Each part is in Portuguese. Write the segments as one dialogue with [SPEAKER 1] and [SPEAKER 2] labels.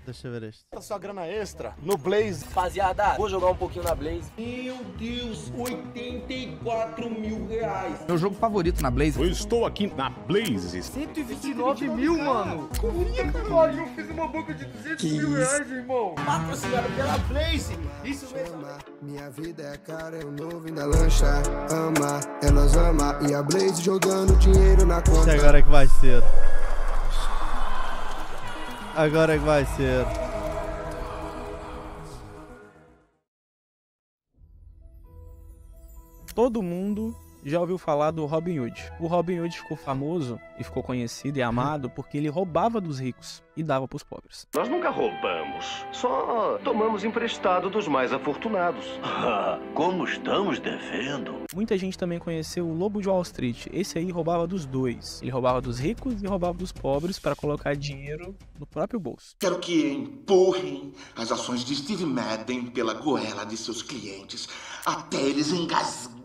[SPEAKER 1] Deixa eu ver este.
[SPEAKER 2] Sua grana extra no Blaze.
[SPEAKER 3] Rapaziada, vou jogar um pouquinho na Blaze.
[SPEAKER 4] Meu Deus, 84 mil reais.
[SPEAKER 5] Meu jogo favorito na Blaze.
[SPEAKER 6] Eu estou aqui na Blaze.
[SPEAKER 4] 129 mil, mano. Caralho, eu fiz uma boca de 200 mil reais, irmão.
[SPEAKER 3] Patrocinado pela Blaze. Isso mesmo.
[SPEAKER 7] Minha vida é cara, eu não vim da lancha. Ama, elas ama. E a Blaze jogando dinheiro na conta.
[SPEAKER 1] Agora é que vai ser. Agora é que vai ser.
[SPEAKER 8] Todo mundo já ouviu falar do Robin Hood. O Robin Hood ficou famoso e ficou conhecido e amado porque ele roubava dos ricos e dava pros pobres.
[SPEAKER 9] Nós nunca roubamos, só tomamos emprestado dos mais afortunados.
[SPEAKER 10] Como estamos devendo?
[SPEAKER 8] Muita gente também conheceu o Lobo de Wall Street. Esse aí roubava dos dois. Ele roubava dos ricos e roubava dos pobres para colocar dinheiro no próprio bolso.
[SPEAKER 11] Quero que empurrem as ações de Steve Madden pela goela de seus clientes até eles engasgarem.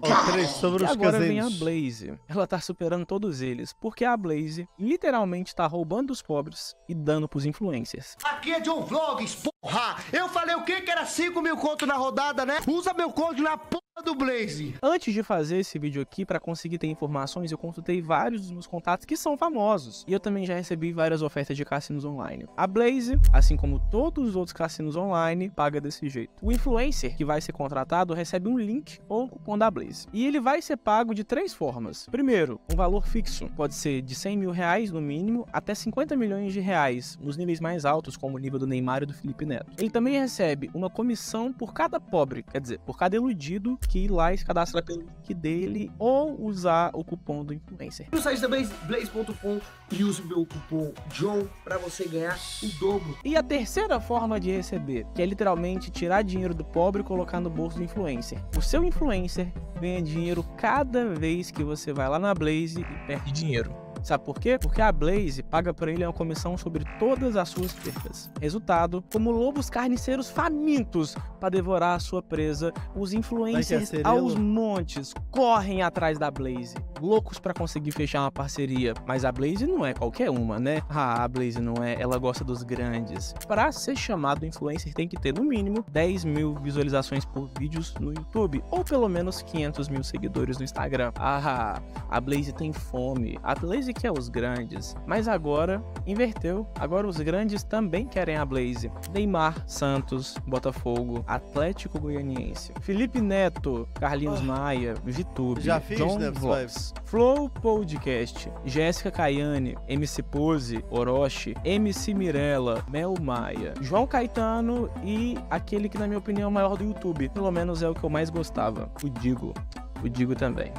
[SPEAKER 8] E agora vem a Blaze. Ela tá superando todos eles, porque a Blaze literalmente tá roubando dos pobres e dando pros influencers.
[SPEAKER 4] Aqui é John Vlogs, porra. Eu falei o que que era 5 mil conto na rodada, né? Usa meu código na porra do Blaze.
[SPEAKER 8] Antes de fazer esse vídeo aqui, pra conseguir ter informações, eu consultei vários dos meus contatos que são famosos. E eu também já recebi várias ofertas de cassinos online. A Blaze, assim como todos os outros cassinos online, paga desse jeito. O influencer que vai ser contratado recebe um link ou um cupom da Blaze. E ele vai ser pago de 3 formas. Primeiro, um valor fixo. Pode ser de 100 mil reais no mínimo até 50 milhões de reais nos níveis mais altos, como o nível do Neymar e do Felipe Neto. Ele também recebe uma comissão por cada pobre, quer dizer, por cada iludido que ir lá e se cadastrar pelo link dele ou usar o cupom do influencer.
[SPEAKER 4] No site da Blaze.com e use o meu cupom JOHN pra você ganhar o dobro.
[SPEAKER 8] E a terceira forma de receber, que é literalmente tirar dinheiro do pobre e colocar no bolso do influencer. O seu influencer ganha dinheiro cada vez que você vai lá na Blaze e perde dinheiro. Sabe por quê? Porque a Blaze paga pra ele uma comissão sobre todas as suas perdas. Resultado, como lobos carniceiros famintos para devorar a sua presa, os influencers aos montes correm atrás da Blaze, loucos para conseguir fechar uma parceria. Mas a Blaze não é qualquer uma, né? A Blaze não é, ela gosta dos grandes. Para ser chamado influencer tem que ter no mínimo 10 mil visualizações por vídeos no YouTube, ou pelo menos 500 mil seguidores no Instagram. A Blaze tem fome, a Blaze quer os grandes, mas agora inverteu. Agora os grandes também querem a Blaze. Neymar, Santos, Botafogo, Atlético Goianiense, Felipe Neto, Carlinhos Maia, VTube, John Vlogs, Flow Podcast, Jéssica Caiane, MC Pose, Orochi, MC Mirella, Mel Maia, João Caetano e aquele que na minha opinião é o maior do YouTube, pelo menos é o que eu mais gostava, o Digo também.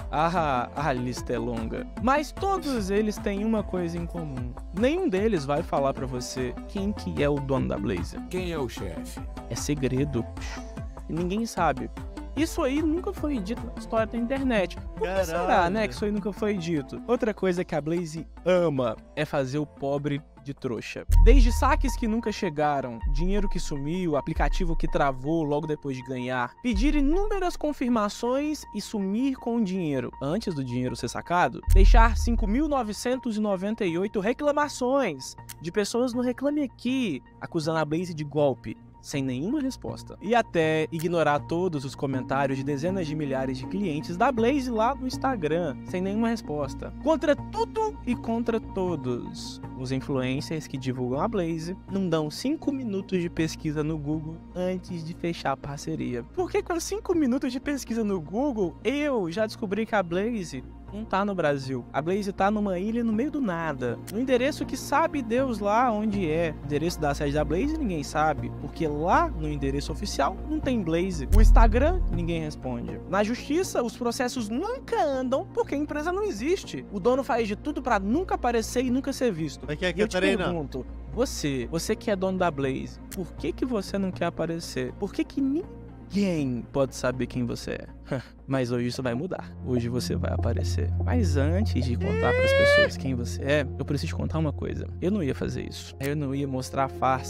[SPEAKER 8] A lista é longa. Mas todos eles têm uma coisa em comum. Nenhum deles vai falar pra você quem que é o dono da Blaze.
[SPEAKER 5] Quem é o chefe?
[SPEAKER 8] É segredo. Ninguém sabe. Isso aí nunca foi dito na história da internet. Por que será, né, que isso aí nunca foi dito? Outra coisa que a Blaze ama é fazer o pobre de trouxa. Desde saques que nunca chegaram, dinheiro que sumiu, aplicativo que travou logo depois de ganhar, pedir inúmeras confirmações e sumir com o dinheiro antes do dinheiro ser sacado, deixar 5.998 reclamações de pessoas no Reclame Aqui, acusando a Blaze de golpe, sem nenhuma resposta. E até ignorar todos os comentários de dezenas de milhares de clientes da Blaze lá no Instagram, sem nenhuma resposta. Contra tudo e contra todos. Os influencers que divulgam a Blaze não dão 5 minutos de pesquisa no Google antes de fechar a parceria. Porque com 5 minutos de pesquisa no Google, eu já descobri que a Blaze não tá no Brasil. A Blaze tá numa ilha no meio do nada. No endereço que sabe Deus lá onde é. O endereço da sede da Blaze ninguém sabe. Porque lá no endereço oficial não tem Blaze. O Instagram ninguém responde. Na justiça os processos nunca andam porque a empresa não existe. O dono faz de tudo pra nunca aparecer e nunca ser visto.
[SPEAKER 1] Mas que é
[SPEAKER 8] e eu te pergunto, você que é dono da Blaze, por que você não quer aparecer? Por que ninguém pode saber quem você é? Mas hoje isso vai mudar. Hoje você vai aparecer. Mas antes de contar para as pessoas quem você é, eu preciso te contar uma coisa. Eu não ia fazer isso. Eu não ia mostrar a farsa que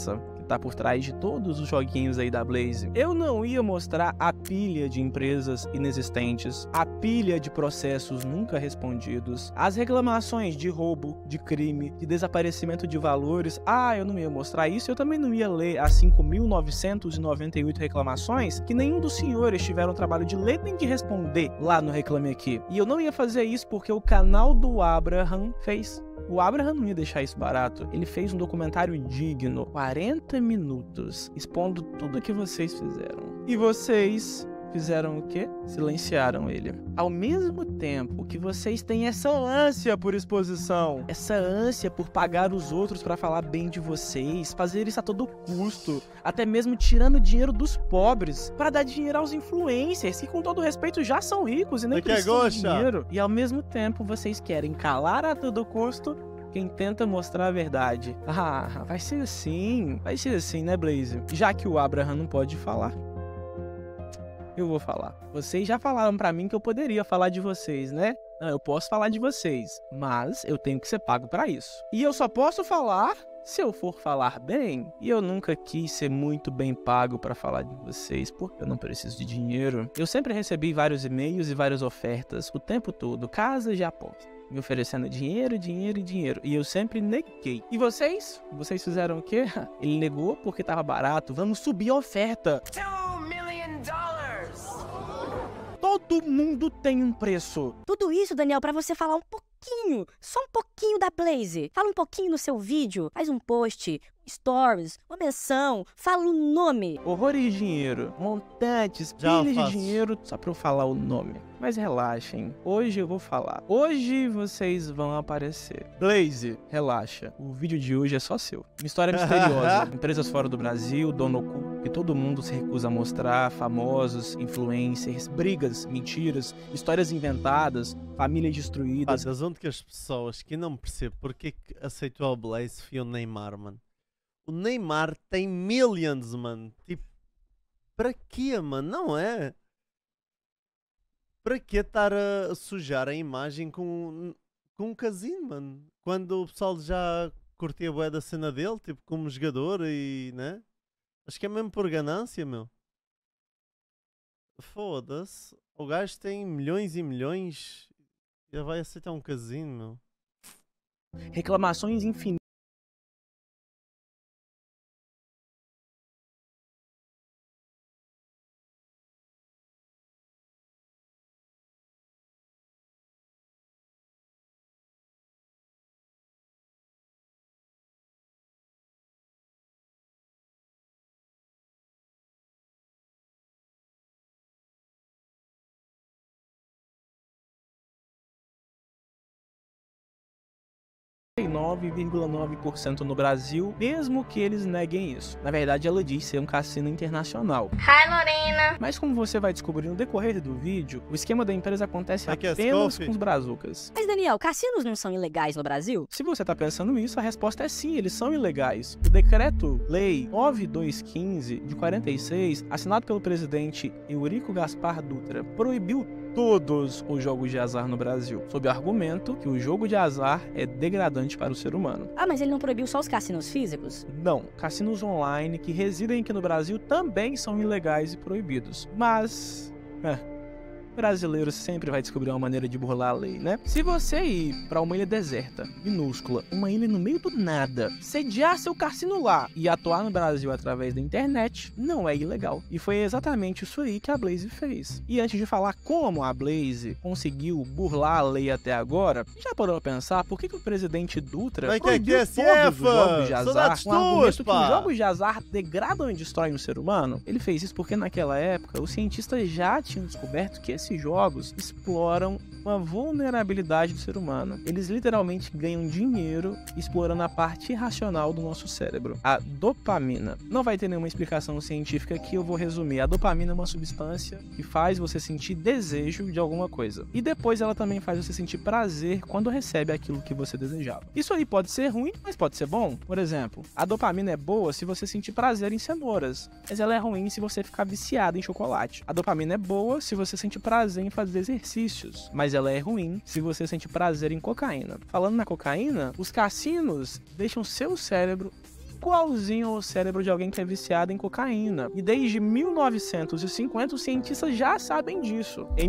[SPEAKER 8] tá por trás de todos os joguinhos aí da Blaze. Eu não ia mostrar a pilha de empresas inexistentes, a pilha de processos nunca respondidos, as reclamações de roubo, de crime, de desaparecimento de valores. Eu não ia mostrar isso. Eu também não ia ler as 5.998 reclamações que nenhum dos senhores tiveram o trabalho de ler nem de responder lá no Reclame Aqui. E eu não ia fazer isso porque o canal do Abraham fez. O Abraham não ia deixar isso barato. Ele fez um documentário digno, 40 minutos, expondo tudo o que vocês fizeram. E vocês fizeram o quê? Silenciaram ele. Ao mesmo tempo que vocês têm essa ânsia por exposição, essa ânsia por pagar os outros pra falar bem de vocês, fazer isso a todo custo, até mesmo tirando dinheiro dos pobres pra dar dinheiro aos influencers, que com todo respeito já são ricos e nem precisam de dinheiro. E ao mesmo tempo vocês querem calar a todo custo quem tenta mostrar a verdade. Vai ser assim, né, Blaze? Já que o Abraham não pode falar, eu vou falar. Vocês já falaram pra mim que eu poderia falar de vocês, né? Não, eu posso falar de vocês, mas eu tenho que ser pago pra isso. E eu só posso falar se eu for falar bem. E eu nunca quis ser muito bem pago pra falar de vocês, porque eu não preciso de dinheiro. Eu sempre recebi vários e-mails e várias ofertas o tempo todo, casas de aposta, me oferecendo dinheiro. E eu sempre neguei. E vocês? Vocês fizeram o quê? Ele negou porque tava barato. Vamos subir a oferta. $2 million! Todo mundo tem um preço.
[SPEAKER 12] Tudo isso, Daniel, pra você falar um pouquinho, só um pouquinho da Blaze. Fala um pouquinho no seu vídeo, faz um post, stories, uma menção, fala o nome.
[SPEAKER 8] Horrores de dinheiro, montantes, pilhas de dinheiro, só pra eu falar o nome. Mas relaxem, hoje eu vou falar. Hoje vocês vão aparecer. Blaze, relaxa, o vídeo de hoje é só seu. Uma história misteriosa, empresas fora do Brasil, dono oculto que todo mundo se recusa a mostrar, famosos, influencers, brigas, mentiras, histórias inventadas, famílias destruídas.
[SPEAKER 1] Das onde que as pessoas que não percebem porque que aceitou o Blaze foi o Neymar, mano. O Neymar tem millions, mano. Tipo, para quê, mano? Não é? Para que estar a sujar a imagem com um casino, mano? Quando o pessoal já curtia a bué da cena dele, tipo, como jogador e, né? Acho que é mesmo por ganância, meu. Foda-se. O gajo tem milhões e milhões e vai aceitar um casino, meu.
[SPEAKER 8] Reclamações infinitas. ,9% no Brasil, mesmo que eles neguem isso. Na verdade, ela diz ser um cassino internacional.
[SPEAKER 13] Hi, Lorena!
[SPEAKER 8] Mas como você vai descobrir no decorrer do vídeo, o esquema da empresa acontece apenas com os brazucas.
[SPEAKER 12] Mas, Daniel, cassinos não são ilegais no Brasil?
[SPEAKER 8] Se você tá pensando nisso, a resposta é sim, eles são ilegais. O Decreto-Lei 9215 de 46, assinado pelo presidente Eurico Gaspar Dutra, proibiu todos os jogos de azar no Brasil, sob o argumento que o jogo de azar é degradante para o ser humano.
[SPEAKER 12] Mas ele não proibiu só os cassinos físicos?
[SPEAKER 8] Não, cassinos online que residem aqui no Brasil também são ilegais e proibidos. Mas... brasileiro sempre vai descobrir uma maneira de burlar a lei, né? Se você ir pra uma ilha deserta, minúscula, uma ilha no meio do nada, sediar seu cassino lá e atuar no Brasil através da internet, não é ilegal. E foi exatamente isso aí que a Blaze fez. E antes de falar como a Blaze conseguiu burlar a lei até agora, já parou pra pensar por que o presidente Dutra proibiu todos os jogos de azar com o argumento que os jogos de azar degradam e destroem o ser humano? Ele fez isso porque naquela época os cientistas já tinham descoberto que esses jogos exploram uma vulnerabilidade do ser humano. Eles literalmente ganham dinheiro explorando a parte irracional do nosso cérebro. A dopamina. Não vai ter nenhuma explicação científica aqui, eu vou resumir. A dopamina é uma substância que faz você sentir desejo de alguma coisa. E depois ela também faz você sentir prazer quando recebe aquilo que você desejava. Isso aí pode ser ruim, mas pode ser bom. Por exemplo, a dopamina é boa se você sentir prazer em cenouras, mas ela é ruim se você ficar viciado em chocolate. A dopamina é boa se você sentir prazer em fazer exercícios, mas ela é ruim se você sente prazer em cocaína. Falando na cocaína, os cassinos deixam seu cérebro igualzinho ao cérebro de alguém que é viciado em cocaína. E desde 1950, os cientistas já sabem disso. Em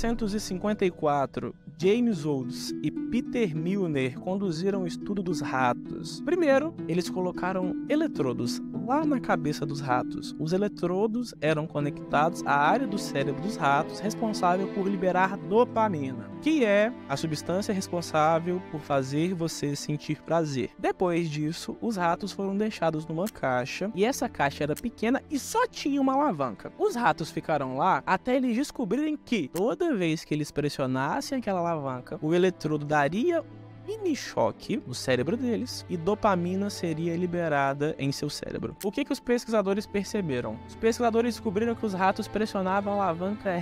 [SPEAKER 8] 1954, James Olds e Peter Milner conduziram o estudo dos ratos. Primeiro, eles colocaram eletrodos lá na cabeça dos ratos. Os eletrodos eram conectados à área do cérebro dos ratos responsável por liberar dopamina, que é a substância responsável por fazer você sentir prazer. Depois disso, os ratos foram deixados numa caixa, e essa caixa era pequena e só tinha uma alavanca. Os ratos ficaram lá até eles descobrirem que toda vez que eles pressionassem aquela alavanca, o eletrodo daria mini choque no cérebro deles e dopamina seria liberada em seu cérebro. O que os pesquisadores perceberam? Os pesquisadores descobriram que os ratos pressionavam a alavanca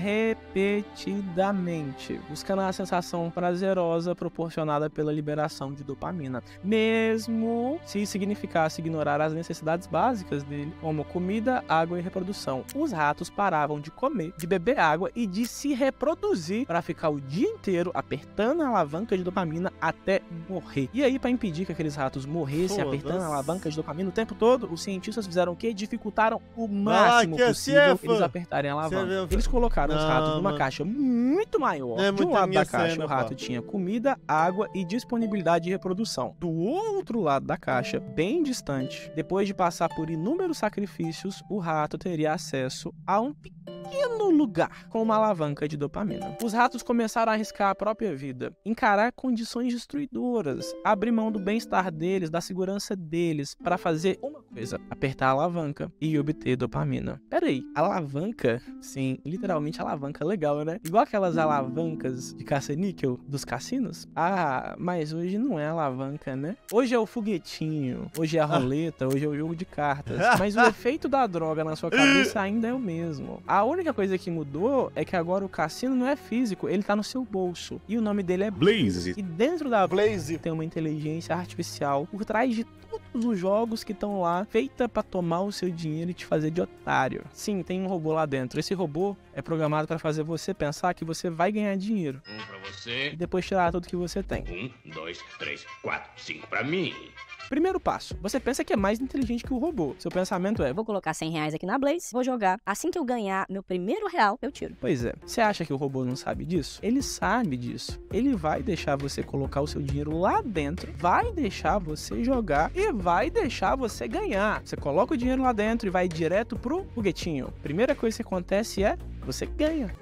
[SPEAKER 8] repetidamente, buscando a sensação prazerosa proporcionada pela liberação de dopamina, mesmo se significasse ignorar as necessidades básicas dele, como comida, água e reprodução. Os ratos paravam de comer, de beber água e de se reproduzir para ficar o dia inteiro apertando a alavanca de dopamina até morrer. E aí, para impedir que aqueles ratos morressem apertando a alavanca de dopamina o tempo todo, os cientistas fizeram o quê? Dificultaram o máximo possível eles apertarem a alavanca. Eles colocaram os ratos numa caixa muito maior. De um lado da caixa, o rato tinha comida, água e disponibilidade de reprodução. Do outro lado da caixa, bem distante, depois de passar por inúmeros sacrifícios, o rato teria acesso a um pequeno lugar com uma alavanca de dopamina. Os ratos começaram a arriscar a própria vida, encarar condições destruidoras, abrir mão do bem-estar deles, da segurança deles, para fazer uma coisa: apertar a alavanca e obter dopamina. Peraí, alavanca? Sim, literalmente alavanca, legal, né? Igual aquelas alavancas de caça-níquel dos cassinos? Ah, mas hoje não é alavanca, né? Hoje é o foguetinho, hoje é a roleta, hoje é o jogo de cartas. Mas o efeito da droga na sua cabeça ainda é o mesmo. A única coisa que mudou é que agora o cassino não é físico, ele tá no seu bolso. E o nome dele é
[SPEAKER 6] Blaze.
[SPEAKER 8] E dentro da Blaze tem uma inteligência artificial por trás de todos os jogos que estão lá, feita pra tomar o seu dinheiro e te fazer de otário. Sim, tem um robô lá dentro. Esse robô é programado pra fazer você pensar que você vai ganhar dinheiro.
[SPEAKER 10] Um pra você.
[SPEAKER 8] E depois tirar tudo que você tem.
[SPEAKER 10] 1, 2, 3, 4, 5 pra mim.
[SPEAKER 8] Primeiro passo, você pensa que é mais inteligente que o robô. Seu pensamento é:
[SPEAKER 12] vou colocar 100 reais aqui na Blaze, vou jogar. Assim que eu ganhar meu primeiro real, eu tiro.
[SPEAKER 8] Pois é. Você acha que o robô não sabe disso? Ele sabe disso. Ele vai deixar você colocar o seu dinheiro lá dentro, vai deixar você jogar e vai deixar você ganhar. Você coloca o dinheiro lá dentro e vai direto pro foguetinho. Primeira coisa que acontece é: você ganha.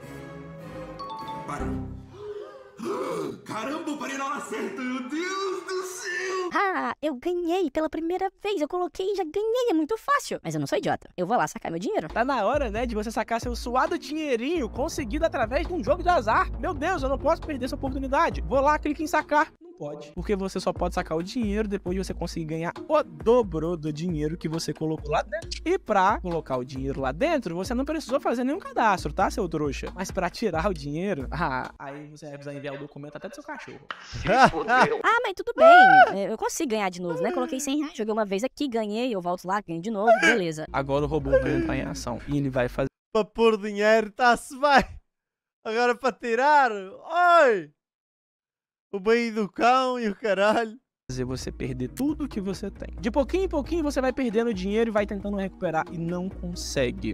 [SPEAKER 11] Caramba, eu parei na hora certa, meu Deus do céu!
[SPEAKER 12] Ah, eu ganhei pela primeira vez, eu coloquei e já ganhei, é muito fácil. Mas eu não sou idiota, eu vou lá sacar meu dinheiro.
[SPEAKER 8] Tá na hora, né, de você sacar seu suado dinheirinho conseguido através de um jogo de azar. Meu Deus, eu não posso perder essa oportunidade. Vou lá, clique em sacar. Pode. Porque você só pode sacar o dinheiro depois de você conseguir ganhar o dobro do dinheiro que você colocou lá dentro. E pra colocar o dinheiro lá dentro, você não precisou fazer nenhum cadastro, tá, seu trouxa? Mas pra tirar o dinheiro, aí você vai precisar enviar o documento até do seu cachorro.
[SPEAKER 12] Mas tudo bem, eu consigo ganhar de novo, né? Coloquei 100 reais, joguei uma vez aqui, ganhei, eu volto lá, ganho de novo, beleza.
[SPEAKER 8] Agora o robô vai entrar em ação e ele vai fazer...
[SPEAKER 1] Pra pôr dinheiro, tá-se bem. Agora pra tirar, oi! O bem do cão e o caralho.
[SPEAKER 8] Fazer você perder tudo que você tem. De pouquinho em pouquinho você vai perdendo dinheiro e vai tentando recuperar e não consegue.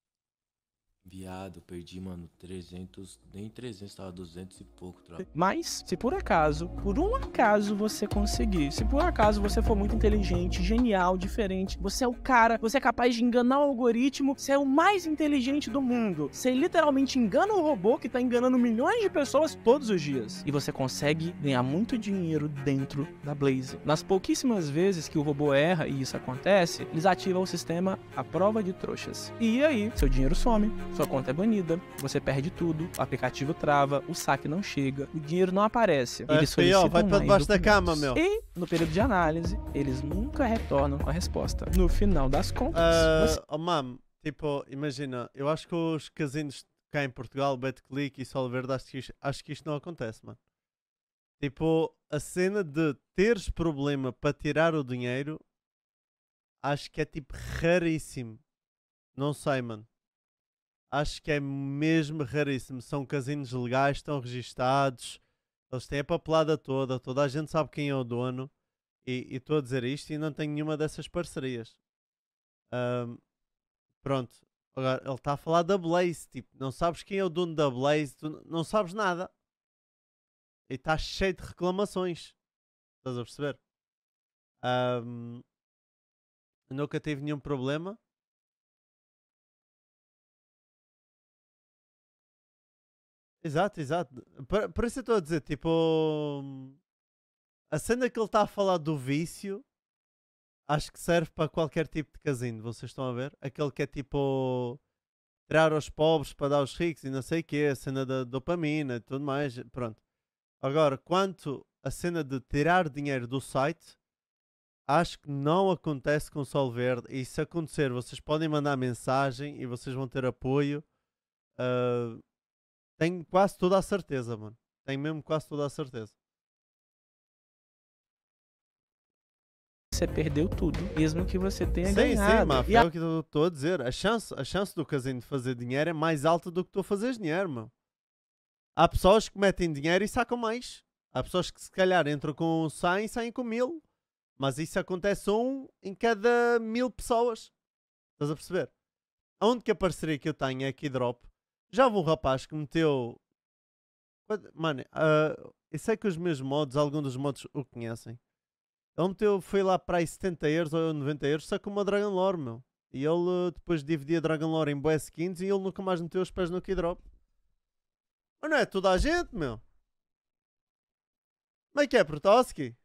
[SPEAKER 13] Viado, perdi, mano, 300, nem 300, tava 200 e pouco, troca.
[SPEAKER 8] Mas, se por acaso, por um acaso você conseguir, se por acaso você for muito inteligente, genial, diferente, você é o cara, você é capaz de enganar o algoritmo, você é o mais inteligente do mundo. Você literalmente engana o robô que tá enganando milhões de pessoas todos os dias. E você consegue ganhar muito dinheiro dentro da Blaze. Nas pouquíssimas vezes que o robô erra e isso acontece, eles ativam o sistema à prova de trouxas. E aí, seu dinheiro some. Sua conta é banida, você perde tudo, o aplicativo trava, o saque não chega, o dinheiro não aparece. Eles solicitam
[SPEAKER 1] vai pra debaixo da cama, meu.
[SPEAKER 8] E, no período de análise, eles nunca retornam com a resposta. No final das contas...
[SPEAKER 1] tipo, imagina, eu acho que os casinos cá em Portugal, BetClick e Solverde, acho que isto não acontece, mano. Tipo, a cena de teres problema para tirar o dinheiro, acho que é tipo raríssimo. Não sei, mano. Acho que é mesmo raríssimo. São casinos legais, estão registados, eles têm a papelada toda a gente sabe quem é o dono E estou a dizer isto e não tenho nenhuma dessas parcerias. Pronto. Agora, ele está a falar da Blaze. Tipo, não sabes quem é o dono da Blaze, tu não sabes nada. E está cheio de reclamações. Estás a perceber? Nunca tive nenhum problema. Exato, exato. Por isso eu estou a dizer, tipo, a cena que ele está a falar do vício, acho que serve para qualquer tipo de casino, vocês estão a ver? Aquele que é tipo, tirar aos pobres para dar aos ricos e não sei o que, a cena da dopamina e tudo mais, pronto. Agora, quanto a cena de tirar dinheiro do site, acho que não acontece com o Sol Verde, e se acontecer, vocês podem mandar mensagem e vocês vão ter apoio. Tenho quase toda a certeza, mano. Tenho mesmo quase toda a certeza.
[SPEAKER 8] Você perdeu tudo, mesmo que você tenha
[SPEAKER 1] sim,
[SPEAKER 8] ganhado.
[SPEAKER 1] Sim, Mafia, é o que eu estou a dizer. A chance do casino de fazer dinheiro é mais alta do que tu a fazeres dinheiro, mano. Há pessoas que metem dinheiro e sacam mais. Há pessoas que se calhar entram com 100 e saem com 1000. Mas isso acontece em cada 1000 pessoas. Estás a perceber? A única parceria que eu tenho é aqui Drop. Já houve um rapaz que meteu... Mano, eu sei que os meus mods, alguns dos mods o conhecem. Ele meteu, foi lá para aí 70 euros ou 90 euros, só com uma Dragon Lore, meu. E ele depois dividia a Dragon Lore em bué skins e ele nunca mais meteu os pés no Keydrop. Mas não é toda a gente, meu. Como é que é, Protoski?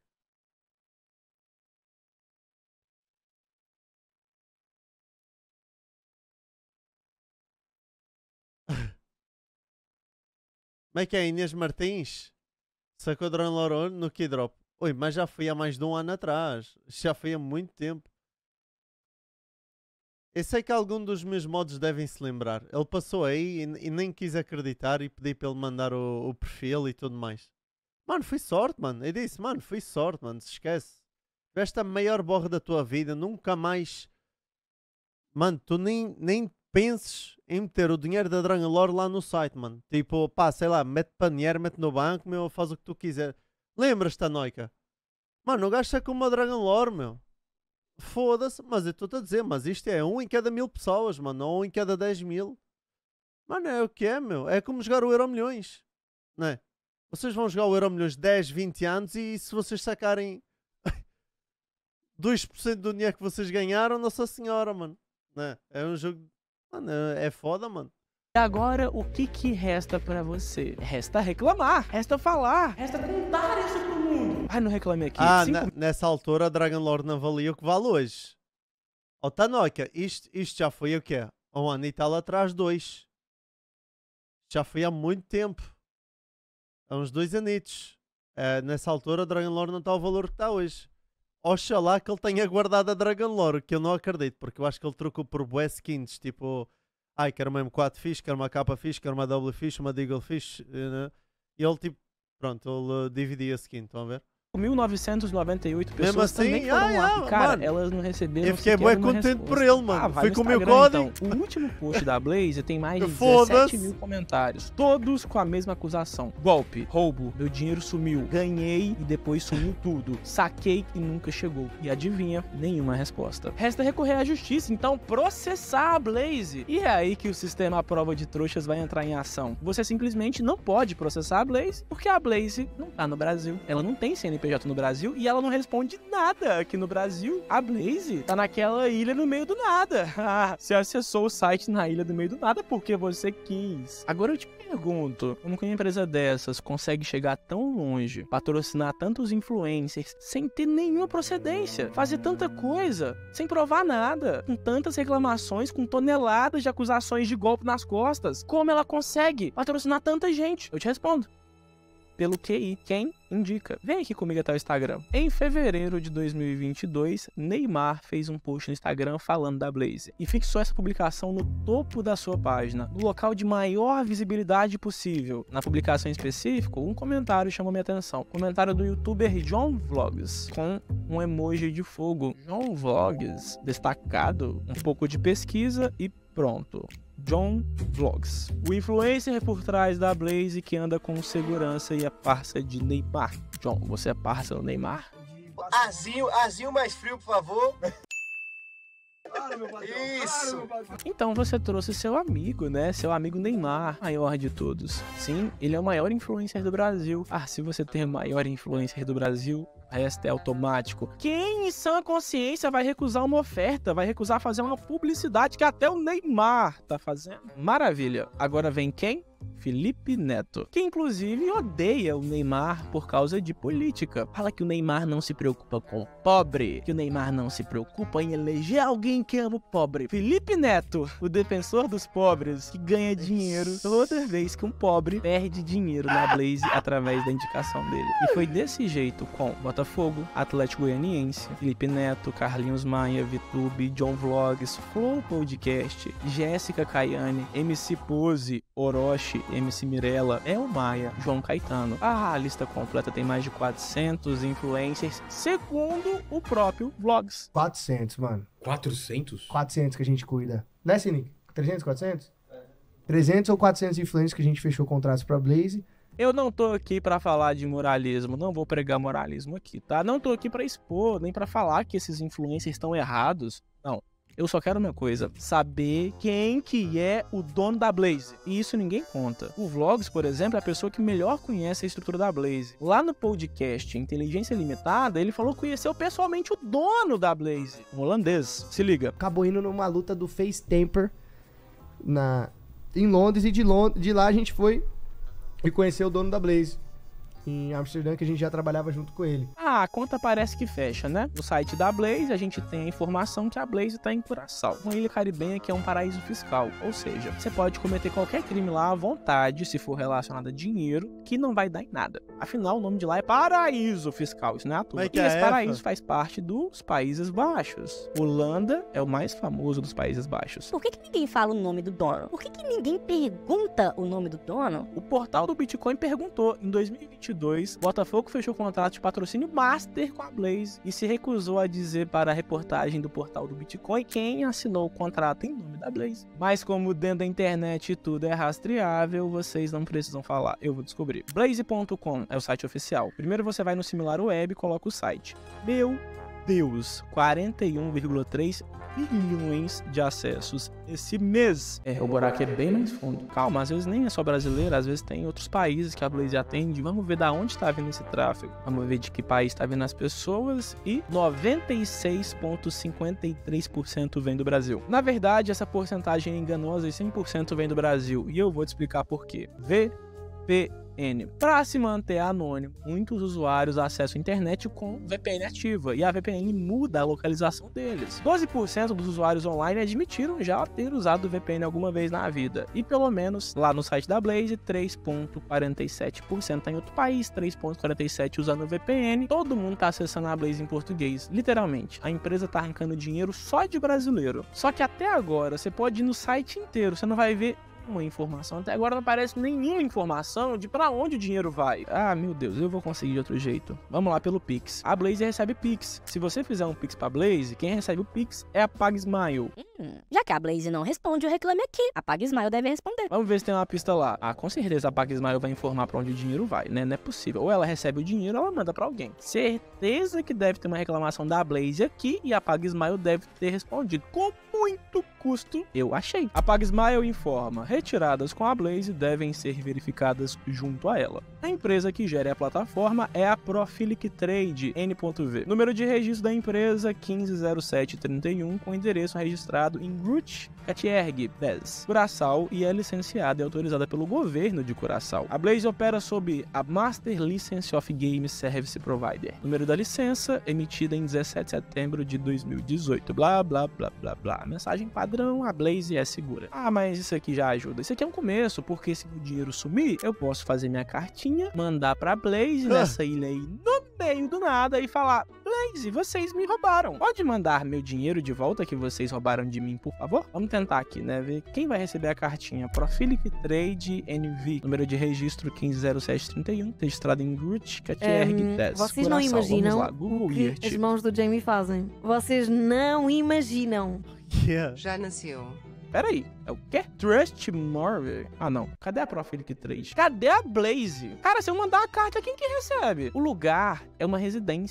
[SPEAKER 1] Como é que é, Inês Martins? Sacou Dragon Lore no Keydrop. Oi, mas já foi há mais de um ano atrás. Já foi há muito tempo. Eu sei que algum dos meus mods devem se lembrar. Ele passou aí e nem quis acreditar e pedi para ele mandar o perfil e tudo mais. Mano, foi sorte, mano. Eu disse, mano, foi sorte, mano. Se esquece. Tiveste a maior borra da tua vida. Nunca mais... Mano, tu nem penses em meter o dinheiro da Dragon Lore lá no site, mano. Tipo, pá, sei lá, mete para dinheiro, mete no banco, meu, faz o que tu quiser. Lembras-te, Noika? Mano, o gajo está com uma Dragon Lore, meu. Foda-se, mas eu estou-te a dizer, mas isto é 1 em cada 1000 pessoas, mano, não 1 em cada 10.000. Mano, é o que é, meu. É como jogar o Euro Milhões, não é? Vocês vão jogar o Euro Milhões 10, 20 anos e se vocês sacarem 2% do dinheiro que vocês ganharam, Nossa Senhora, mano. Não é? É um jogo... Mano, é foda, mano.
[SPEAKER 8] E agora, o que resta pra você? Resta reclamar, resta falar, resta contar isso pro mundo. Ai, não reclame aqui.
[SPEAKER 1] Nessa altura a Dragon Lore não valia o que vale hoje. Ó, Tanoika, isto já foi o quê? Há um ano e tal atrás, 2. Já foi há muito tempo. Há uns 2 anitos. Nessa altura a Dragon Lore não está ao valor que está hoje. Oxalá que ele tenha guardado a Dragon Lore, que eu não acredito, porque eu acho que ele trocou por bué skins, tipo... Ai, quero uma M4 fixe, quero uma capa fixe, quero uma W fixe, uma Deagle fixe, né? E ele tipo, pronto, ele dividia a skin, estão a ver?
[SPEAKER 8] 1998 pessoas
[SPEAKER 1] mesmo assim,
[SPEAKER 8] também foram lá. E, cara,
[SPEAKER 1] mano,
[SPEAKER 8] elas não receberam.
[SPEAKER 1] Eu fiquei bem contente por ele, mano. Fui com o meu código.
[SPEAKER 8] Então, o último post da Blaze tem mais de 17 mil comentários, todos com a mesma acusação: golpe, roubo, meu dinheiro sumiu, ganhei e depois sumiu tudo, saquei e nunca chegou. E adivinha, nenhuma resposta. Resta recorrer à justiça, então processar a Blaze. E é aí que o sistema à prova de trouxas vai entrar em ação. Você simplesmente não pode processar a Blaze porque a Blaze não tá no Brasil. Ela não tem CNPJ no Brasil e ela não responde nada aqui no Brasil. A Blaze tá naquela ilha no meio do nada. Você acessou o site na ilha do meio do nada porque você quis. Agora eu te pergunto, como que uma empresa dessas consegue chegar tão longe, patrocinar tantos influencers sem ter nenhuma procedência, fazer tanta coisa sem provar nada, com tantas reclamações, com toneladas de acusações de golpe nas costas? Como ela consegue patrocinar tanta gente? Eu te respondo: pelo QI. Quem indica? Vem aqui comigo até o Instagram. Em fevereiro de 2022, Neymar fez um post no Instagram falando da Blaze e fixou essa publicação no topo da sua página, no local de maior visibilidade possível. Na publicação em específico, um comentário chamou minha atenção. Comentário do youtuber John Vlogs, com um emoji de fogo. John Vlogs, destacado, um pouco de pesquisa e pronto. John Vlogs, o influencer por trás da Blaze que anda com segurança e é parça de Neymar. John, você é parça do Neymar?
[SPEAKER 3] Arzinho mais frio, por favor.
[SPEAKER 8] Isso! Então você trouxe seu amigo, né? Seu amigo Neymar, maior de todos. Sim, ele é o maior influencer do Brasil. Se você tem o maior influencer do Brasil, o resto é automático. Quem em sã consciência vai recusar uma oferta? Vai recusar fazer uma publicidade que até o Neymar tá fazendo? Maravilha. Agora vem quem? Felipe Neto, que inclusive odeia o Neymar por causa de política. Fala que o Neymar não se preocupa com o pobre, que o Neymar não se preocupa em eleger alguém que ama o pobre. Felipe Neto, o defensor dos pobres, que ganha dinheiro toda vez que um pobre perde dinheiro na Blaze através da indicação dele. E foi desse jeito com Botafogo, Atlético Goianiense, Felipe Neto, Carlinhos Maia, Vitube, John Vlogs, Flow Podcast, Jéssica Caiane, MC Pose, Orochi, MC Mirella, El Maia, João Caetano. A lista completa tem mais de 400 influencers, segundo o próprio Vlogs.
[SPEAKER 4] 400, mano.
[SPEAKER 6] 400?
[SPEAKER 4] 400 que a gente cuida. Né, Cine? 300, 400? 300 ou 400 influencers que a gente fechou contratos pra Blaze.
[SPEAKER 8] Eu não tô aqui pra falar de moralismo, não vou pregar moralismo aqui, tá? Não tô aqui pra expor, nem pra falar que esses influencers estão errados. Não. Eu só quero uma coisa, saber quem que é o dono da Blaze. E isso ninguém conta. O Vlogs, por exemplo, é a pessoa que melhor conhece a estrutura da Blaze. Lá no podcast Inteligência Limitada, ele falou que conheceu pessoalmente o dono da Blaze, um holandês. Se liga.
[SPEAKER 4] Acabou indo numa luta do Face Temper em Londres, e de lá a gente foi e conheceu o dono da Blaze em Amsterdã, que a gente já trabalhava junto com ele.
[SPEAKER 8] A conta parece que fecha, né? No site da Blaze, a gente tem a informação que a Blaze tá em Curaçao, uma ilha caribenha que é um paraíso fiscal. Ou seja, você pode cometer qualquer crime lá à vontade, se for relacionado a dinheiro, que não vai dar em nada. Afinal, o nome de lá é Paraíso Fiscal, isso não é à toa. E esse paraíso faz parte dos Países Baixos. Holanda é o mais famoso dos Países Baixos.
[SPEAKER 12] Por que ninguém fala o nome do dono? Por que ninguém pergunta o nome do dono?
[SPEAKER 8] O portal do Bitcoin perguntou. Em 2022, Botafogo fechou contrato de patrocínio master com a Blaze e se recusou a dizer para a reportagem do portal do Bitcoin quem assinou o contrato em nome da Blaze. Mas como dentro da internet tudo é rastreável, vocês não precisam falar, eu vou descobrir. Blaze.com é o site oficial. Primeiro você vai no SimilarWeb e coloca o site. Meu Deus, 41,3 bilhões de acessos esse mês. O buraco é bem mais fundo. Calma, às vezes nem é só brasileiro, às vezes tem outros países que a Blaze atende. Vamos ver da onde está vindo esse tráfego. Vamos ver de que país está vindo as pessoas. E 96,53% vem do Brasil. Na verdade, essa porcentagem é enganosa e 100% vem do Brasil. E eu vou te explicar por quê. VPN. Para se manter anônimo, muitos usuários acessam a internet com VPN ativa e a VPN muda a localização deles. 12% dos usuários online admitiram já ter usado o VPN alguma vez na vida. E pelo menos lá no site da Blaze, 3,47% está em outro país, 3,47% usando o VPN. Todo mundo está acessando a Blaze em português. Literalmente, a empresa está arrancando dinheiro só de brasileiro. Só que até agora, você pode ir no site inteiro, você não vai ver uma informação. Até agora não aparece nenhuma informação de pra onde o dinheiro vai. Meu Deus, eu vou conseguir de outro jeito. Vamos lá pelo Pix. A Blaze recebe Pix. Se você fizer um Pix pra Blaze, quem recebe o Pix é a PagSmile.
[SPEAKER 12] Já que a Blaze não responde, eu reclame aqui. A PagSmile deve responder.
[SPEAKER 8] Vamos ver se tem uma pista lá. Com certeza a PagSmile vai informar pra onde o dinheiro vai, né? Não é possível. Ou ela recebe o dinheiro ou ela manda pra alguém. Certeza que deve ter uma reclamação da Blaze aqui e a PagSmile deve ter respondido. Com muito custo, eu achei. A PagSmile informa: retiradas com a Blaze devem ser verificadas junto a ela. A empresa que gera a plataforma é a Profilic Trade N.V. Número de registro da empresa 150731, com endereço registrado em Groote, Catierg, Bez, Curaçao, e é licenciada e autorizada pelo governo de Curaçao. A Blaze opera sob a Master License of Game Service Provider. Número da licença, emitida em 17 de setembro de 2018. Blá, blá, blá, blá, blá. Mensagem padrão, a Blaze é segura. Mas isso aqui já ajuda. Isso aqui é um começo, porque se o dinheiro sumir, eu posso fazer minha cartinha, mandar pra Blaze nessa ilha aí no meio do nada e falar: Blaze, vocês me roubaram. Pode mandar meu dinheiro de volta que vocês roubaram de mim, por favor? Vamos tentar aqui, né? Ver quem vai receber a cartinha. Profilic Trade NV. Número de registro 150731. Registrado em Groote, Catierg, 10.
[SPEAKER 14] Vocês
[SPEAKER 8] Curaçao.
[SPEAKER 14] não imaginam
[SPEAKER 8] Lá, Google
[SPEAKER 14] o que
[SPEAKER 8] Earth.
[SPEAKER 14] as mãos do Jamie fazem. Vocês não imaginam.
[SPEAKER 15] Já nasceu.
[SPEAKER 8] Peraí, é o quê? Trust Marvel? Não. Cadê a Profilic Trade? Cadê a Blaze? Cara, se eu mandar a carta, quem que recebe? O lugar é uma residência.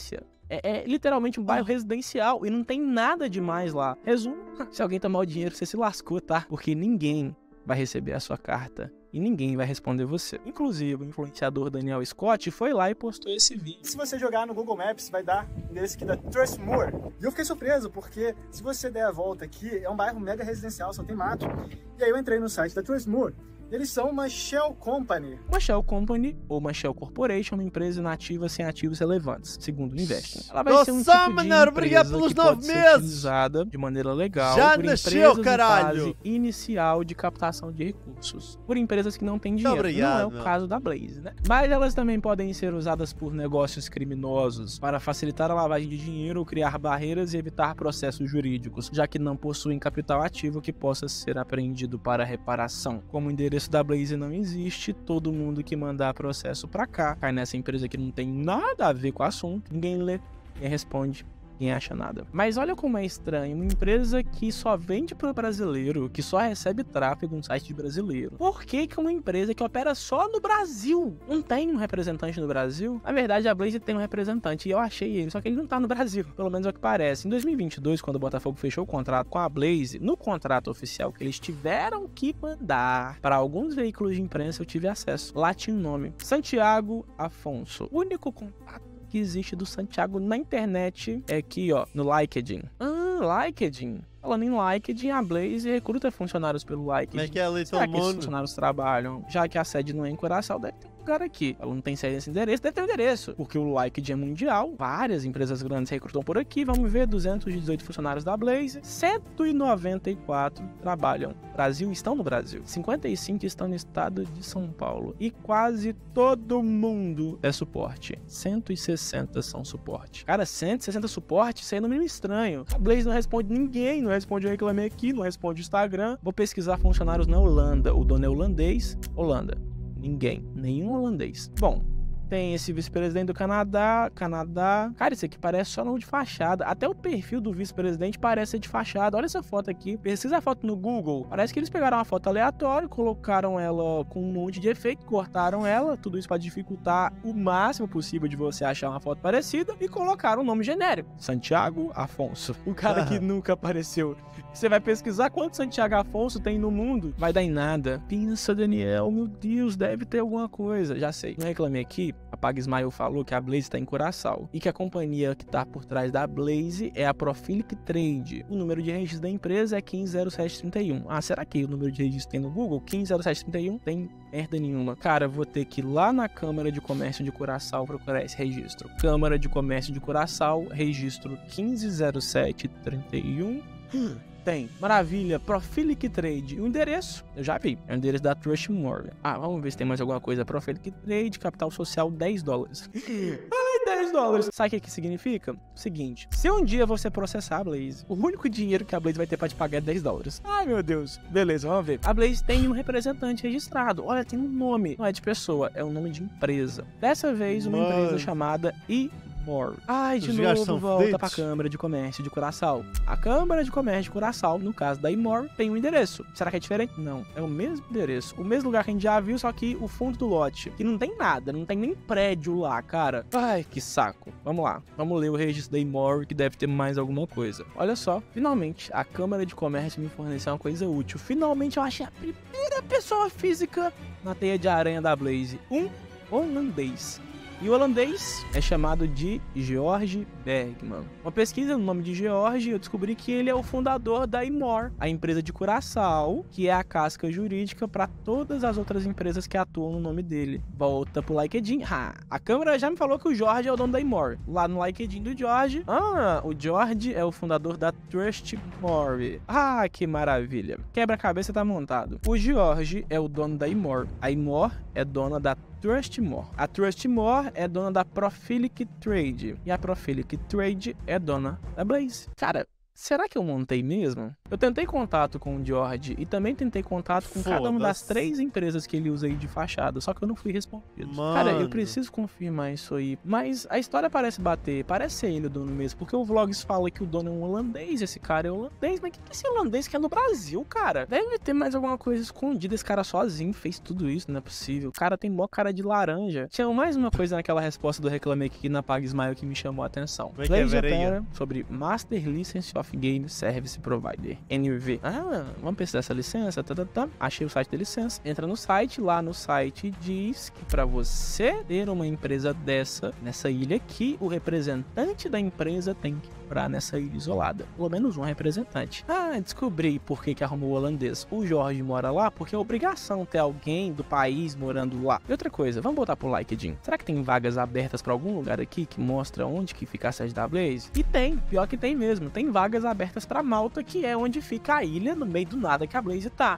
[SPEAKER 8] É literalmente um bairro residencial e não tem nada demais lá. Resumo, se alguém tomar o dinheiro, você se lascou, tá? Porque ninguém vai receber a sua carta e ninguém vai responder você. Inclusive, o influenciador Daniel Scott foi lá e postou esse vídeo.
[SPEAKER 15] Se você jogar no Google Maps, vai dar o endereço aqui da Trustmore. E eu fiquei surpreso, porque se você der a volta aqui, é um bairro mega residencial, só tem mato. E aí eu entrei no site da Trustmore. Eles são uma Shell Company.
[SPEAKER 8] Uma Shell Company ou uma Shell Corporation é uma empresa inativa sem ativos relevantes, segundo o Investing. Ela vai ser um tipo de empresa que pode ser utilizada de maneira legal por empresas em fase inicial de captação de recursos, por empresas que não têm dinheiro. Não é o caso da Blaze, né? Mas elas também podem ser usadas por negócios criminosos para facilitar a lavagem de dinheiro, criar barreiras e evitar processos jurídicos, já que não possuem capital ativo que possa ser apreendido para reparação. Como o endereço da Blaze não existe, todo mundo que mandar processo pra cá cai nessa empresa que não tem nada a ver com o assunto, ninguém lê, ninguém responde, ninguém acha nada. Mas olha como é estranho, uma empresa que só vende pro brasileiro, que só recebe tráfego no site de brasileiro. Por que que uma empresa que opera só no Brasil não tem um representante no Brasil? Na verdade, a Blaze tem um representante e eu achei ele, só que ele não tá no Brasil, pelo menos é o que parece. Em 2022, quando o Botafogo fechou o contrato com a Blaze, no contrato oficial que eles tiveram que mandar para alguns veículos de imprensa, eu tive acesso. Lá tinha um nome, Santiago Afonso. O único contato que existe do Santiago na internet é aqui, ó, no LinkedIn. LinkedIn. Falando em LinkedIn, a Blaze recruta funcionários pelo LinkedIn.
[SPEAKER 1] Como é que é ali todo
[SPEAKER 8] Será que esses
[SPEAKER 1] mundo?
[SPEAKER 8] funcionários trabalham? Já que a sede não é em Curaçao, deve ter um lugar aqui. Ela não tem sede nesse endereço, deve ter um endereço. Porque o LinkedIn é mundial, várias empresas grandes recrutam por aqui. Vamos ver, 218 funcionários da Blaze, 194 trabalham. Brasil estão no Brasil. 55 estão no estado de São Paulo. E quase todo mundo é suporte. 160 são suporte. Cara, 160 suporte, isso aí é no mínimo estranho. A Blaze não responde ninguém, não responde o Reclamei Aqui, não responde o Instagram. Vou pesquisar funcionários na Holanda. O dono é holandês. Holanda. Ninguém. Nenhum holandês. Bom, tem esse vice-presidente do Canadá. Cara, isso aqui parece só nome de fachada. Até o perfil do vice-presidente parece ser de fachada. Olha essa foto aqui. Pesquisa a foto no Google. Parece que eles pegaram uma foto aleatória, colocaram ela com um monte de efeito, cortaram ela. Tudo isso para dificultar o máximo possível de você achar uma foto parecida. E colocaram um nome genérico. Santiago Afonso. O cara que nunca apareceu. Você vai pesquisar quantos Santiago Afonso tem no mundo? Vai dar em nada. Pensa, Daniel, meu Deus, deve ter alguma coisa. Já sei. Não Reclamei Aqui. A Paga Ismael falou que a Blaze está em Curaçao e que a companhia que está por trás da Blaze é a Profilic Trade. O número de registro da empresa é 150731. Ah, será que o número de registro tem no Google? 150731? Tem merda nenhuma. Cara, vou ter que ir lá na Câmara de Comércio de Curaçao procurar esse registro. Câmara de Comércio de Curaçao, registro 150731. Tem. Maravilha. Profilic Trade. O endereço, eu já vi. É o endereço da Trustmore. Ah, vamos ver se tem mais alguma coisa. Profilic Trade, capital social $10. Ai, $10. Sabe o que significa? O seguinte. Se um dia você processar a Blaze, o único dinheiro que a Blaze vai ter pra te pagar é $10. Ai, meu Deus. Beleza, vamos ver. A Blaze tem um representante registrado. Olha, tem um nome. Não é de pessoa, é um nome de empresa. Dessa vez, uma empresa chamada iMore. Ai, de novo, volta pra Câmara de Comércio de Curaçao. A Câmara de Comércio de Curaçao, no caso da iMore, tem um endereço. Será que é diferente? Não. É o mesmo endereço. O mesmo lugar que a gente já viu, só que o fundo do lote. Que não tem nada, não tem nem prédio lá, cara. Ai, que saco. Vamos lá. Vamos ler o registro da iMore, que deve ter mais alguma coisa. Olha só. Finalmente, a Câmara de Comércio me forneceu uma coisa útil. Finalmente, eu achei a primeira pessoa física na teia de aranha da Blaze. Um holandês. E o holandês é chamado de George Bergman. Uma pesquisa no nome de George, eu descobri que ele é o fundador da iMore, a empresa de Curaçao, que é a casca jurídica para todas as outras empresas que atuam no nome dele. Volta pro LinkedIn. A Câmara já me falou que o George é o dono da iMore. Lá no LinkedIn do George, o George é o fundador da Trustmore. Ah, que maravilha. Quebra-cabeça tá montado. O George é o dono da iMore. A iMore é dona da Trustmore. A Trustmore é dona da Profilic Trade. E a Profilic Trade é dona da Blaze. Cara, será que eu montei mesmo? Eu tentei contato com o George e também tentei contato com cada uma das 3 empresas que ele usa aí de fachada, só que eu não fui respondido.
[SPEAKER 1] Mano.
[SPEAKER 8] Cara, eu preciso confirmar isso aí, mas a história parece bater, parece ser ele o dono mesmo, porque o Vlogs fala que o dono é um holandês, esse cara é holandês, mas o que esse holandês quer no Brasil, cara? Deve ter mais alguma coisa escondida, esse cara sozinho fez tudo isso, não é possível. O cara tem mó cara de laranja. Tinha mais uma coisa naquela resposta do Reclame Aqui na PagSmile que me chamou a atenção. Blaze opera sobre Master License of Game Service Provider, NV. Vamos precisar dessa licença, Achei o site da licença. Entra no site, lá no site diz que para você ter uma empresa nessa ilha aqui, o representante da empresa tem que comprar nessa ilha isolada. Pelo menos um representante. Descobri por que arrumou o holandês. O Jorge mora lá porque é obrigação ter alguém do país morando lá. E outra coisa, vamos voltar pro LinkedIn. Será que tem vagas abertas para algum lugar aqui que mostra onde que fica a sede da Blaze? E tem, pior que tem mesmo. Tem vagas abertas para Malta, que é onde fica a ilha, no meio do nada que a Blaze tá.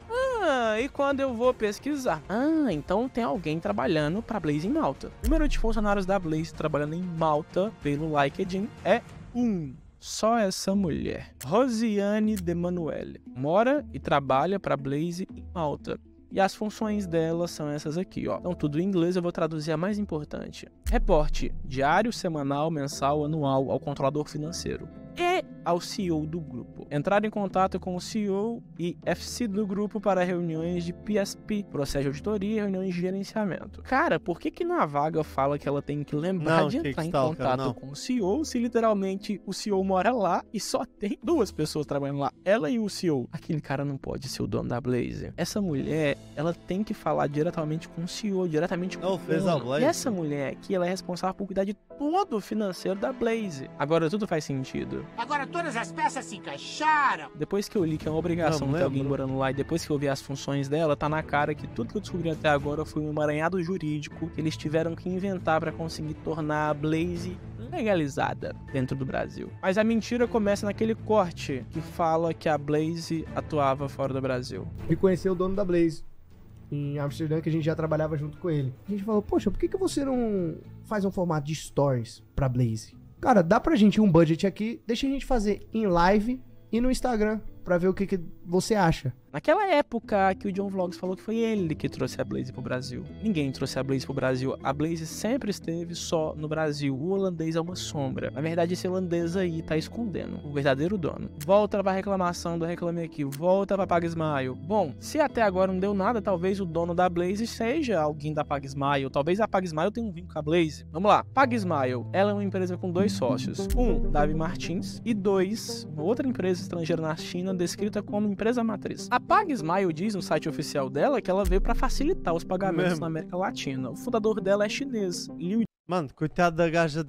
[SPEAKER 8] E quando eu vou pesquisar? Então tem alguém trabalhando pra Blaze em Malta. O número de funcionários da Blaze trabalhando em Malta pelo LinkedIn é 1. Só essa mulher. Rosiane de Manuele. Mora e trabalha pra Blaze em Malta. E as funções dela são essas aqui, ó. Então tudo em inglês, eu vou traduzir a mais importante. Reporte diário, semanal, mensal, anual ao controlador financeiro e ao CEO do grupo. Entrar em contato com o CEO e FC do grupo para reuniões de PSP, processo de auditoria e reuniões de gerenciamento. Cara, por que na vaga fala que ela tem que lembrar de entrar em contato com o CEO se literalmente o CEO mora lá e só tem 2 pessoas trabalhando lá, ela e o CEO? Aquele cara não pode ser o dono da Blaze. Essa mulher, ela tem que falar diretamente com o CEO, diretamente com o dono. E essa mulher aqui, ela é responsável por cuidar de todo o financeiro da Blaze. Agora tudo faz sentido.
[SPEAKER 3] Agora todas as peças se encaixaram.
[SPEAKER 8] Depois que eu li que é uma obrigação ter alguém morando lá e depois que eu vi as funções dela, tá na cara que tudo que eu descobri até agora foi um emaranhado jurídico que eles tiveram que inventar para conseguir tornar a Blaze legalizada dentro do Brasil. Mas a mentira começa naquele corte que fala que a Blaze atuava fora do Brasil.
[SPEAKER 4] E conheceu o dono da Blaze em Amsterdã, que a gente já trabalhava junto com ele. A gente falou, poxa, por que você não faz um formato de stories pra Blaze? Cara, dá pra gente um budget aqui, deixa a gente fazer em live e no Instagram pra ver o que você acha.
[SPEAKER 8] Naquela época que o John Vlogs falou que foi ele que trouxe a Blaze pro Brasil. Ninguém trouxe a Blaze pro Brasil. A Blaze sempre esteve só no Brasil. O holandês é uma sombra. Na verdade, esse holandês aí tá escondendo o verdadeiro dono. Volta pra reclamação do Reclame Aqui. Volta pra PagSmile. Bom, se até agora não deu nada, talvez o dono da Blaze seja alguém da PagSmile. Talvez a PagSmile tenha um vínculo com a Blaze. Vamos lá. PagSmile, ela é uma empresa com 2 sócios. 1, Davi Martins. E 2, uma outra empresa estrangeira na China, descrita como empresa matriz. A PagSmile diz no site oficial dela que ela veio para facilitar os pagamentos na América Latina. O fundador dela é chinês.
[SPEAKER 1] Mano, coitado da gaja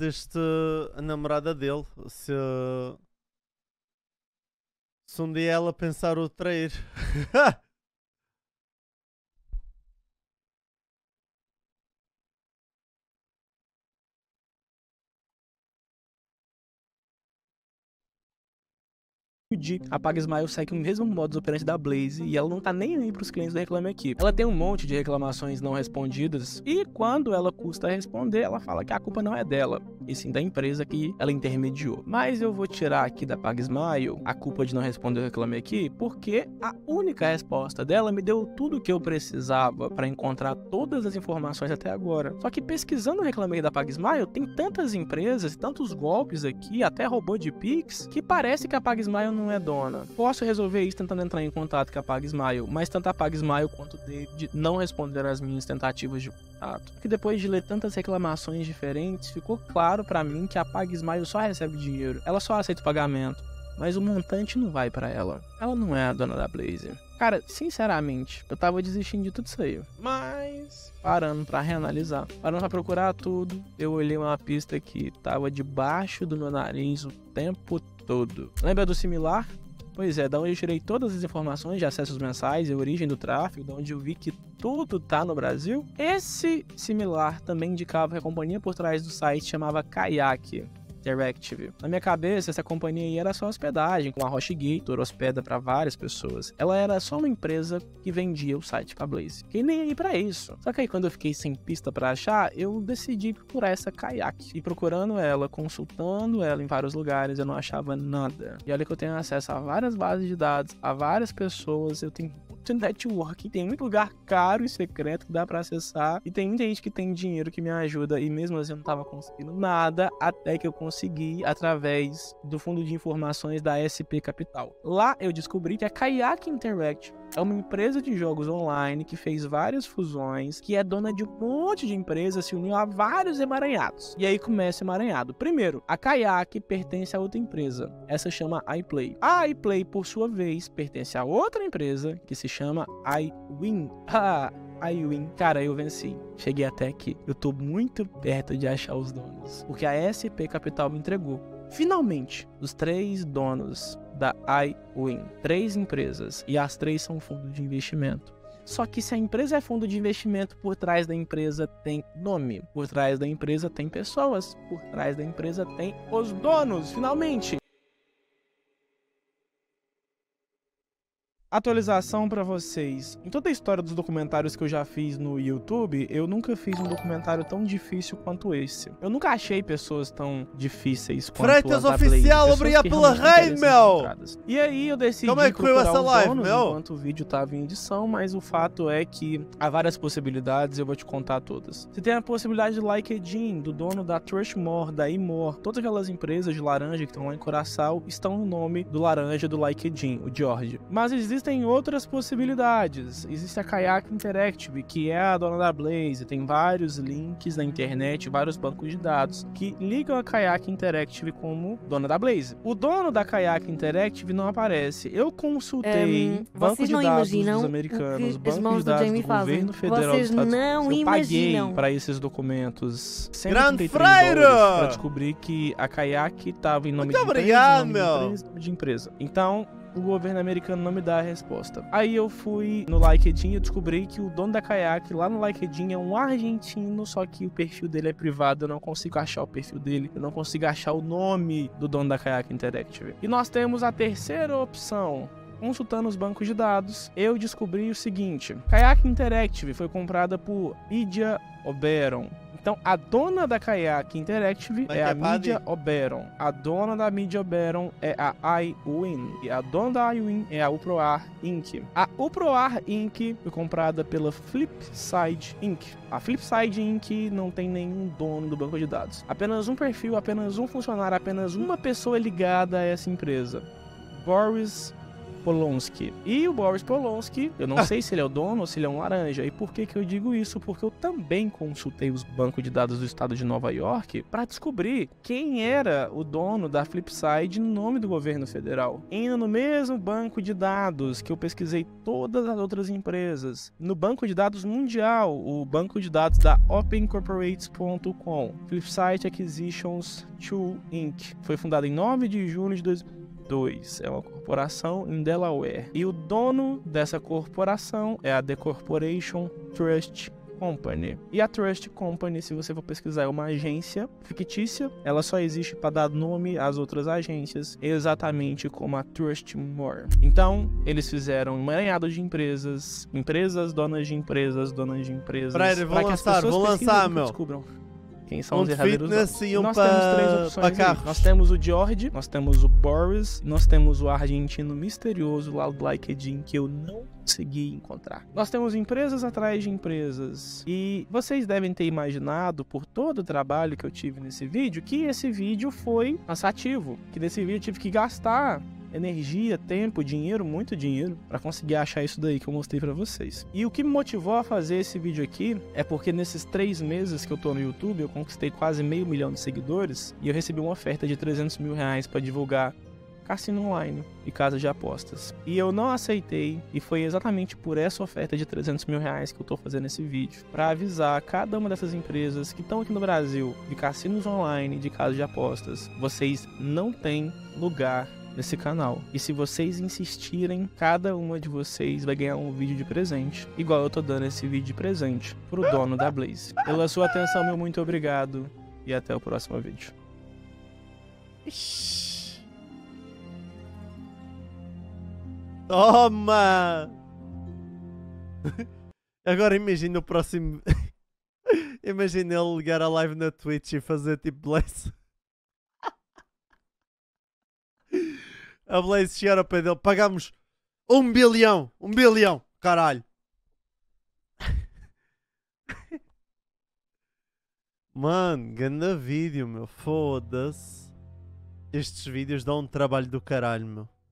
[SPEAKER 1] a namorada dele. Se um dia ela pensar o trair.
[SPEAKER 8] A PagSmile segue o mesmo modus operandi da Blaze e ela não tá nem aí pros clientes do Reclame Aqui. Ela tem um monte de reclamações não respondidas e quando ela custa responder, ela fala que a culpa não é dela, e sim da empresa que ela intermediou. Mas eu vou tirar aqui da PagSmile a culpa de não responder o Reclame Aqui porque a única resposta dela me deu tudo o que eu precisava para encontrar todas as informações até agora. Só que pesquisando o Reclame Aqui da PagSmile, tem tantas empresas, tantos golpes aqui, até robô de Pix, que parece que a PagSmile não é dona. Posso resolver isso tentando entrar em contato com a PagSmile, mas tanto a PagSmile quanto o David não responderam às minhas tentativas de contato. Que depois de ler tantas reclamações diferentes, ficou claro pra mim que a PagSmile só recebe dinheiro. Ela só aceita o pagamento, mas o montante não vai pra ela. Ela não é a dona da Blaze. Cara, sinceramente, eu tava desistindo de tudo isso aí. Mas, parando pra reanalisar, parando pra procurar tudo, eu olhei uma pista que tava debaixo do meu nariz o tempo todo. Lembra do similar? Pois é, da onde eu tirei todas as informações de acessos mensais e origem do tráfego, da onde eu vi que tudo tá no Brasil. Esse similar também indicava que a companhia por trás do site chamava Kayak. Interactive. Na minha cabeça, essa companhia aí era só hospedagem, como a HostGator hospeda para várias pessoas. Ela era só uma empresa que vendia o site pra Blaze. E nem aí pra isso. Só que aí quando eu fiquei sem pista pra achar, eu decidi procurar essa Kayak. E procurando ela, consultando ela em vários lugares, eu não achava nada. E olha que eu tenho acesso a várias bases de dados, a várias pessoas, eu tenho muito network, tem muito lugar caro e secreto que dá pra acessar, e tem muita gente que tem dinheiro que me ajuda, e mesmo assim eu não tava conseguindo nada, até que eu consegui através do fundo de informações da SP Capital. Lá eu descobri que a Kayak Interactive é uma empresa de jogos online que fez várias fusões, que é dona de um monte de empresas, se uniu a vários emaranhados. E aí começa o emaranhado. Primeiro, a Kayak pertence a outra empresa. Essa chama iPlay. A iPlay, por sua vez, pertence a outra empresa que se chama iWin. iWin. Cara, eu venci. Cheguei até aqui. Eu tô muito perto de achar os donos, porque a SP Capital me entregou finalmente os 3 donos da iWin. 3 empresas, e as 3 são fundos de investimento. Só que se a empresa é fundo de investimento, por trás da empresa tem nome, por trás da empresa tem pessoas, por trás da empresa tem os donos, finalmente. Atualização pra vocês. Em toda a história dos documentários que eu já fiz no YouTube, eu nunca fiz um documentário tão difícil quanto esse. Eu nunca achei pessoas tão difíceis quanto
[SPEAKER 1] Freitas
[SPEAKER 8] as da
[SPEAKER 1] Oficial,
[SPEAKER 8] Blaze,
[SPEAKER 1] obrigado pela raid, meu!
[SPEAKER 8] E aí eu decidi
[SPEAKER 1] Como é que foi essa live, meu?
[SPEAKER 8] Enquanto o vídeo tava em edição, mas o fato é que há várias possibilidades, eu vou te contar todas. Você tem a possibilidade de LinkedIn, do dono da Trustmore, da Imore, todas aquelas empresas de laranja que estão lá em Curaçao, estão no nome do laranja do LinkedIn, o George. Mas existem outras possibilidades. Existe a Kayak Interactive, que é a dona da Blaze. Tem vários links na internet, vários bancos de dados que ligam a Kayak Interactive como dona da Blaze. O dono da Kayak Interactive não aparece. Eu consultei banco de dados dos americanos, banco de dados do governo federal dos Estados Unidos. Eu paguei para esses documentos $133 para descobrir que a Kayak estava em nome de empresa. Então, o governo americano não me dá a resposta. Aí eu fui no LinkedIn e eu descobri que o dono da Kayak lá no LinkedIn é um argentino, só que o perfil dele é privado, eu não consigo achar o perfil dele, eu não consigo achar o nome do dono da Kayak Interactive. E nós temos a terceira opção. Consultando os bancos de dados, eu descobri o seguinte: Kayak Interactive foi comprada por Media Oberon. Então, a dona da Kayak Interactive é a Media Oberon. A dona da Media Oberon é a iWin. E a dona da iWin é a UProAR Inc. A UProAR Inc. foi comprada pela Flipside Inc. A Flipside Inc. não tem nenhum dono do banco de dados. Apenas um perfil, apenas um funcionário, apenas uma pessoa ligada a essa empresa. Boris Polonsky. E o Boris Polonsky, eu não sei se ele é o dono ou se ele é um laranja. E por que que eu digo isso? Porque eu também consultei os bancos de dados do estado de Nova York para descobrir quem era o dono da Flipside no nome do governo federal. Indo no mesmo banco de dados que eu pesquisei todas as outras empresas, no banco de dados mundial, o banco de dados da OpenCorporates.com, Flipside Acquisitions 2 Inc. Foi fundado em 9 de julho de 2002. É uma corporação em Delaware. E o dono dessa corporação é a The Corporation Trust Company. E a Trust Company, se você for pesquisar, é uma agência fictícia. Ela só existe para dar nome às outras agências, exatamente como a Trustmore. Então, eles fizeram um emaranhado de empresas, donas de empresas, para
[SPEAKER 1] vão lançar, meu.
[SPEAKER 8] Descubram quem são os verdadeiros
[SPEAKER 1] donos.
[SPEAKER 8] Nós temos 3 opções aí. Nós temos o George, nós temos o Boris, nós temos o argentino misterioso lá do LinkedIn que eu não consegui encontrar. Nós temos empresas atrás de empresas. E vocês devem ter imaginado, por todo o trabalho que eu tive nesse vídeo, que esse vídeo foi cansativo. Que nesse vídeo eu tive que gastar energia, tempo, dinheiro, muito dinheiro, para conseguir achar isso daí que eu mostrei para vocês. E o que me motivou a fazer esse vídeo aqui é porque nesses 3 meses que eu tô no YouTube, eu conquistei quase 500 mil de seguidores e eu recebi uma oferta de R$300 mil para divulgar cassino online e casa de apostas. E eu não aceitei, e foi exatamente por essa oferta de R$300 mil que eu tô fazendo esse vídeo, para avisar cada uma dessas empresas que estão aqui no Brasil, de cassinos online, de casa de apostas, vocês não têm lugar nesse canal. E se vocês insistirem, cada uma de vocês vai ganhar um vídeo de presente, igual eu tô dando esse vídeo de presente pro dono da Blaze. Pela sua atenção, meu muito obrigado, e até o próximo vídeo.
[SPEAKER 1] Ixi. Toma! Agora imagina o próximo. Imagina ele ligar a live na Twitch e fazer tipo Blaze. A Blaze chegar ao pé dele. Pagamos 1 bilhão. 1 bilhão. Caralho. Mano, ganda vídeo, meu. Foda-se. Estes vídeos dão um trabalho do caralho, meu.